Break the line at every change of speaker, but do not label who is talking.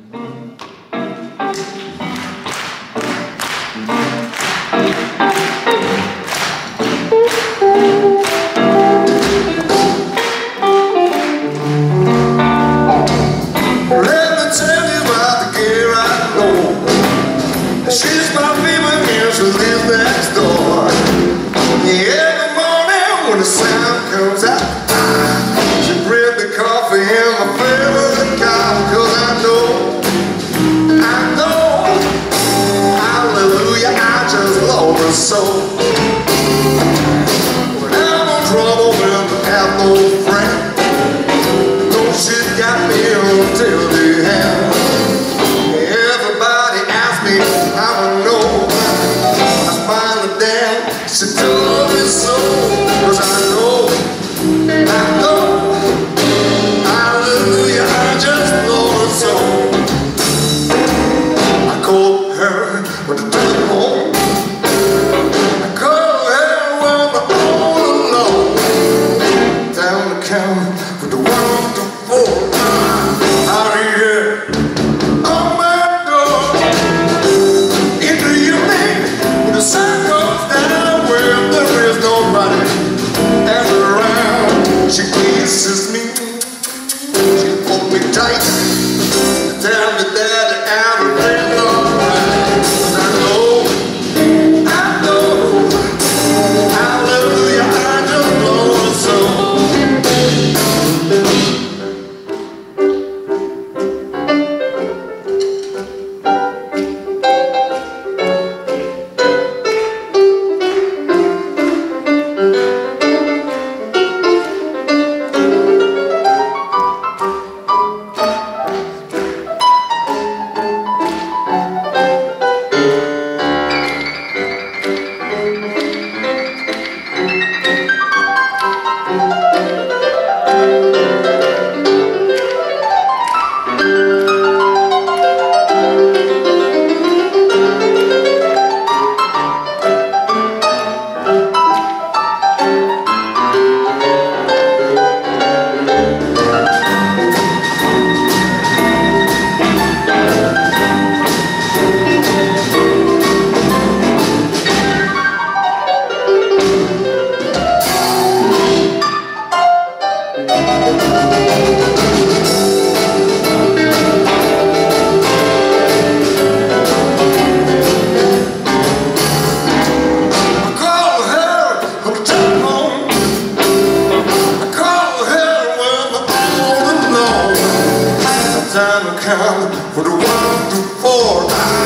She's my favorite girl, she lives next door. Every morning when the sound comes out, she brings me coffee in my favorite cup. 'Cause I know, hallelujah, I just love her so. When I'm in trouble, when I have no friend, no, she's got me until the end. Everybody asks me how I know. I smile at them, she told me so. 'Cause I know, hallelujah, I just love her so. I call her when I turn home. I call her when I'm all alone. Down the counter with the 1 to 4. Out here. The sun goes down where there is nobody ever around. She kisses me, she holds me tight, tell me that everything's alright. 'Cause I know, hallelujah, I just love her so. For the 1 to 4.